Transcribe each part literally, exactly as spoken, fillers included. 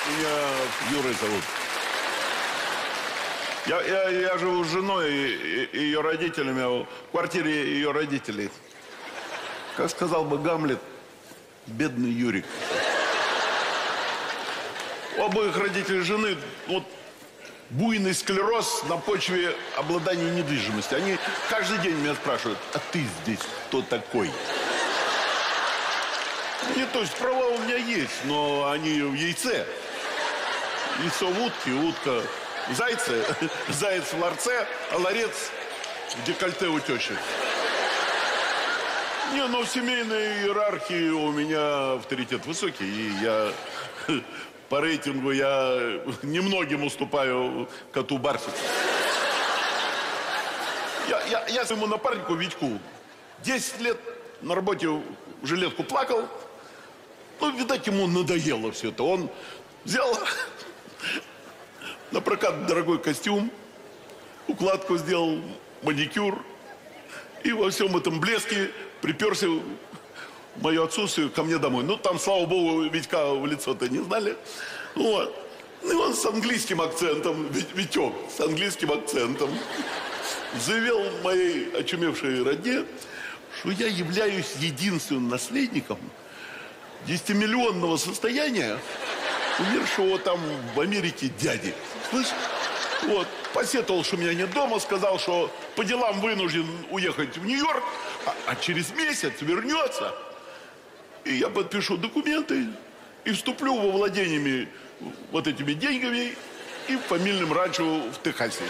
Меня Юрой зовут. Я, я, я живу с женой и, и ее родителями, в квартире ее родителей. Как сказал бы Гамлет, бедный Юрик. У обоих родителей жены вот буйный склероз на почве обладания недвижимостью. Они каждый день меня спрашивают, а ты здесь кто такой? Не, то есть права у меня есть, но они в яйце. Яйцо в утке, утка в зайце, заяц в ларце, а ларец в декольте у тещи. Не, но в семейной иерархии у меня авторитет высокий, и я по рейтингу я немногим уступаю коту Барсику. Я, я, я своему напарнику Витьку десять лет на работе в жилетку плакал. Ну, видать, ему надоело все это. Он взял на прокат дорогой костюм, укладку сделал, маникюр. И во всем этом блеске приперся в мое отсутствие ко мне домой. Ну, там, слава богу, Витька в лицо-то не знали. Вот. Ну, и он с английским акцентом, Витек, с английским акцентом заявил моей очумевшей родне, что я являюсь единственным наследником десятимиллионного состояния умершего там в Америке дяди. Слышь? Вот. Посетовал, что меня нет дома, сказал, что по делам вынужден уехать в Нью-Йорк, а, а через месяц вернется. И я подпишу документы и вступлю во владениями вот этими деньгами и фамильным ранчо в Техасе.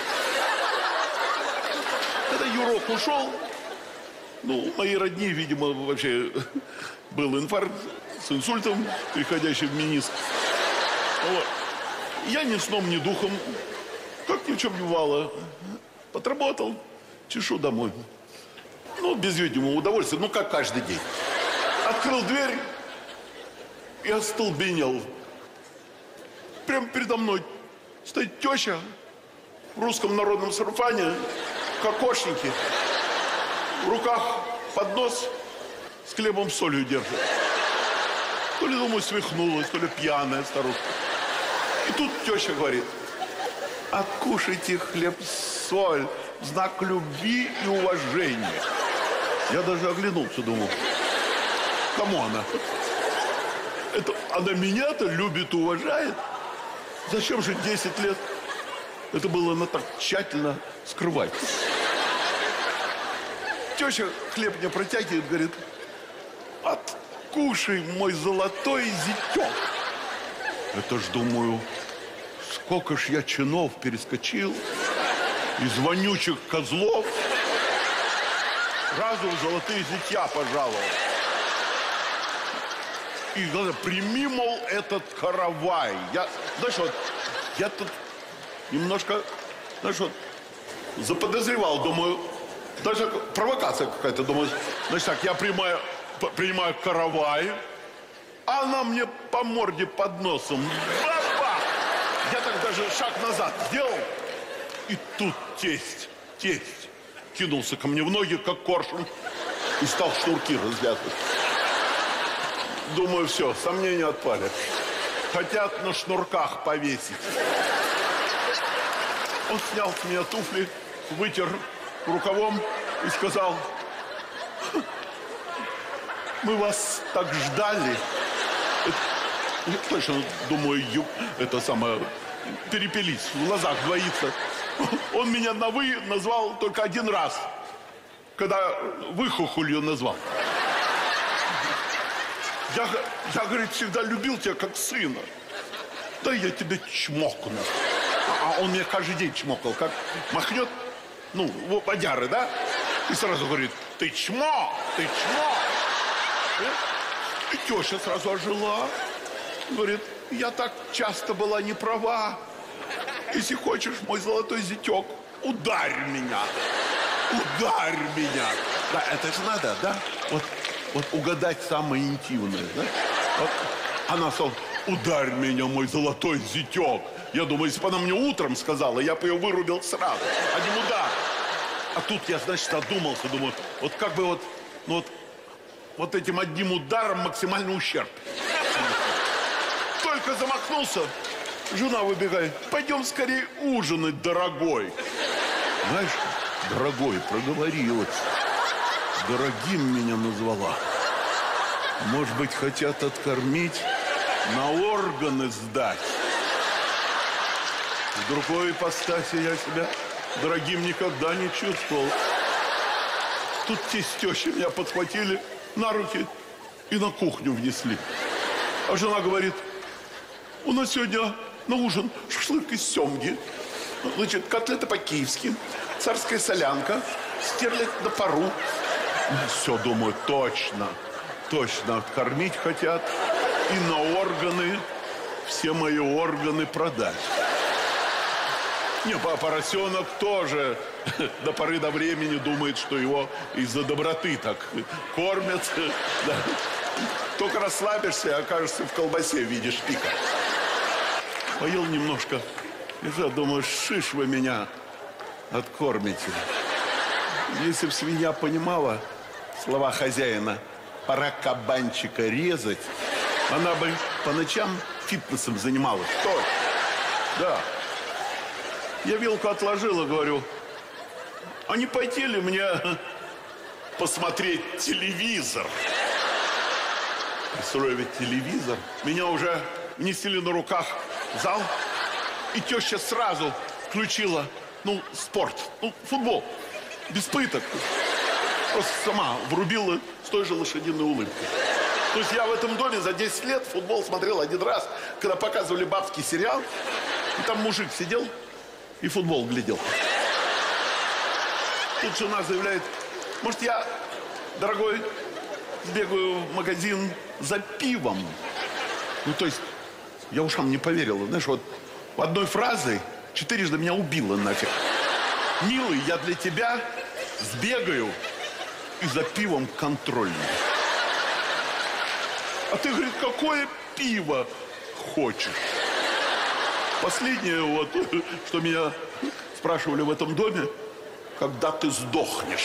Когда Юрок ушел, ну, моей родни, видимо, вообще был инфаркт с инсультом, переходящий в мениск. Вот. Я ни сном, ни духом, как ни в чем не бывало, подработал, чешу домой. Ну, без видимого удовольствия, ну, как каждый день. Открыл дверь и остолбенел. Прямо передо мной стоит теща в русском народном сарафане, кокошники. В руках поднос с хлебом с солью держит. То ли, думаю, свихнулась, то ли пьяная старушка. И тут теща говорит: откушайте хлеб-соль, знак любви и уважения. Я даже оглянулся, думал, кому она? Это она меня-то любит и уважает? Зачем же десять лет это было она так тщательно скрывать? Теща хлеб мне протягивает, говорит: откушай, мой золотой зятек. Это ж, думаю, сколько ж я чинов перескочил, из вонючих козлов сразу в золотые зятья пожаловал. И главное, прими, мол, этот каравай. Я, знаешь, вот, я тут немножко, знаешь, вот, заподозревал, думаю, даже провокация какая-то, думаю, значит так, я принимаю, принимаю каравай, а она мне по морде под носом. Баба! Я так даже шаг назад сделал, и тут тесть, тесть кинулся ко мне в ноги, как коршун, и стал шнурки развязывать. Думаю, все, сомнения отпали. Хотят на шнурках повесить. Он снял с меня туфли, вытер рукавом и сказал: мы вас так ждали. Это, точно, думаю, это самое, перепелись, в глазах двоится. Он меня на «вы» назвал только один раз, когда выхухолью назвал. Я, я, говорит, всегда любил тебя как сына. Да я тебе чмокну. А, а он меня каждый день чмокал, как махнет, ну, водяры, да? И сразу говорит: ты чмо, ты чмо. И теща сразу ожила. Говорит: я так часто была не права. Если хочешь, мой золотой зятек, ударь меня. Ударь меня. Да, это же надо, да? Вот. Вот угадать самое интимное, да? Вот она сказала: ударь меня, мой золотой зятек. Я думаю, если бы она мне утром сказала, я бы ее вырубил сразу. Один удар. А тут я, значит, одумался, думаю, вот как бы вот, ну вот, вот этим одним ударом максимальный ущерб. Только замахнулся, Жена выбегает. Пойдем скорее ужинать, дорогой. Знаешь, дорогой, проговорилась. Дорогим меня назвала. Может быть, хотят откормить, на органы сдать. В другой ипостаси я себя дорогим никогда не чувствовал. Тут те с тещей меня подхватили на руки и на кухню внесли. А жена говорит, у нас сегодня на ужин шашлык из семги, значит, котлеты по-киевски, царская солянка, стерлядь на пару. Все, думаю, точно, точно откормить хотят и на органы, все мои органы продать. Не, поросенок тоже до поры до времени думает, что его из-за доброты так кормят. Да. Только расслабишься и окажешься в колбасе в виде шпика. Поел немножко. И же думаю, шиш вы меня откормите. Если бы свинья понимала слова хозяина, пора кабанчика резать, она бы по ночам фитнесом занималась. Точно. Да. Я вилку отложила, говорю, а не пойти ли мне посмотреть телевизор? Представляю, ведь телевизор. Меня уже несили на руках в зал, и теща сразу включила, ну, спорт, ну, футбол, без пыток. Просто сама врубила с той же лошадиной улыбкой. То есть я в этом доме за десять лет футбол смотрел один раз, когда показывали бабский сериал, и там мужик сидел и футбол глядел. Тут жена заявляет, может, я, дорогой, сбегаю в магазин за пивом. Ну, то есть, я ушам не поверила. Знаешь, вот одной фразой четырежды меня убило нафиг. Милый, я для тебя сбегаю и за пивом контрольным. А ты, говорит, какое пиво хочешь? Последнее, вот, что меня спрашивали в этом доме, когда ты сдохнешь.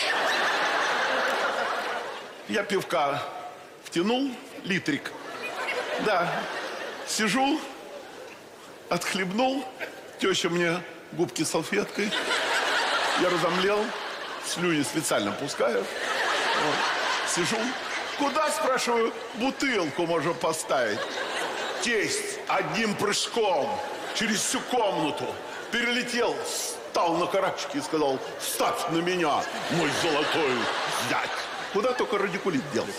Я пивка втянул, литрик. Да, сижу, отхлебнул, теща мне губки салфеткой. Я разомлел, слюни специально пускаю. Вот. Сижу. Куда, спрашиваю, бутылку можно поставить? Тесть одним прыжком через всю комнату перелетел, встал на карачки и сказал, ставь на меня, мой золотой зять. Куда только радикулит делать.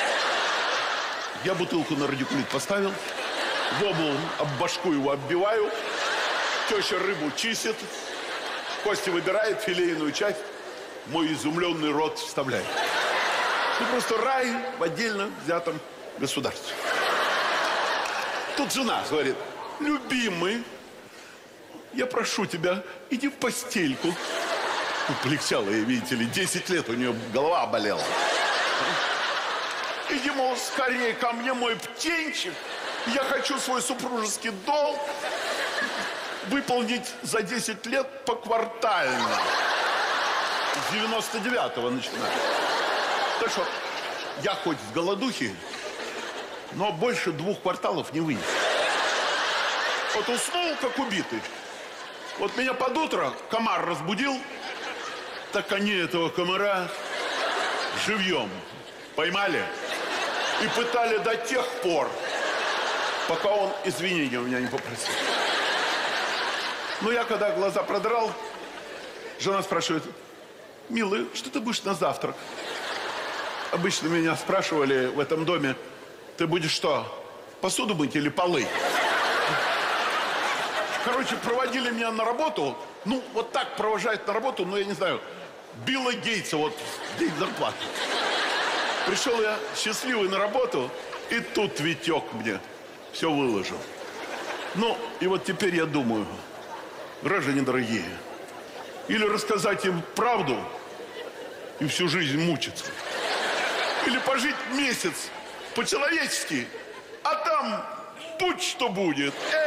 Я бутылку на радикулит поставил, вобл об башку его оббиваю, теща рыбу чистит, кости выбирает, филейную часть, мой изумленный рот вставляет. Ну, просто рай в отдельно взятом государстве. Тут жена говорит, любимый, я прошу тебя, иди в постельку. Ну, полегчало ей, видите ли, десять лет у нее голова болела. Иди, мол, скорее ко мне, мой птенчик. Я хочу свой супружеский долг выполнить за десять лет поквартально. С девяносто девятого начиная. Так что я хоть с голодухи, но больше двух кварталов не вынес. Вот уснул, как убитый. Вот меня под утро комар разбудил, так они этого комара живьем поймали и пытали до тех пор, пока он извинения у меня не попросил. Но я, когда глаза продрал, жена спрашивает, милый, что ты будешь на завтрак? Обычно меня спрашивали в этом доме, ты будешь что, посуду мыть или полы? Короче, проводили меня на работу, ну, вот так провожают на работу, ну, я не знаю, Билла Гейтса, вот, день зарплаты. Пришел я счастливый на работу, и тут Витек мне все выложил. Ну, и вот теперь я думаю, граждане дорогие, или рассказать им правду и всю жизнь мучиться, или пожить месяц по-человечески, а там будь что будет.